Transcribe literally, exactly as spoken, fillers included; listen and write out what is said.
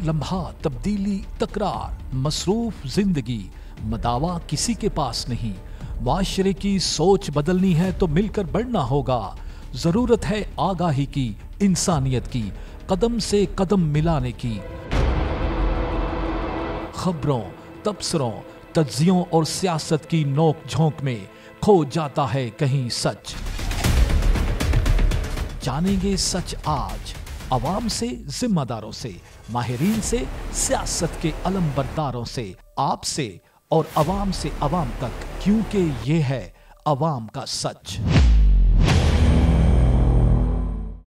लम्हा तब्दीली तकरार, मसरूफ जिंदगी, मदावा किसी के पास नहीं। माशरे की सोच बदलनी है तो मिलकर बढ़ना होगा। जरूरत है आगाही की, इंसानियत की, कदम से कदम मिलाने की। खबरों, तबसरों, तज्जियों और सियासत की नोक झोंक में खो जाता है कहीं सच। जानेंगे सच आज, अवाम से, जिम्मेदारों से, माहिरीन से, सियासत के अलमबरदारों से, आपसे और अवाम से अवाम तक, क्योंकि ये है अवाम का सच।